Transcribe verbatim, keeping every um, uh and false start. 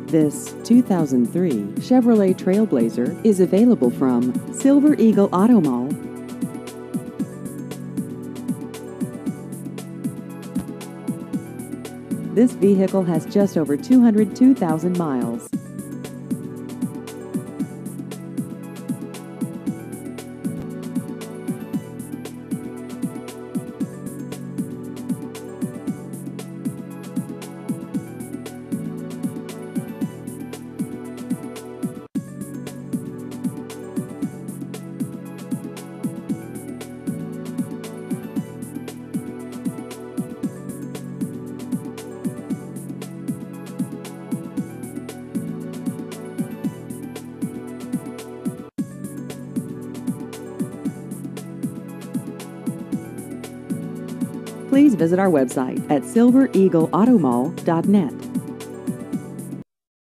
This two thousand three Chevrolet Trailblazer is available from Silver Eagle Auto Mall. This vehicle has just over two hundred two thousand miles. Please visit our website at silver eagle auto mall dot net.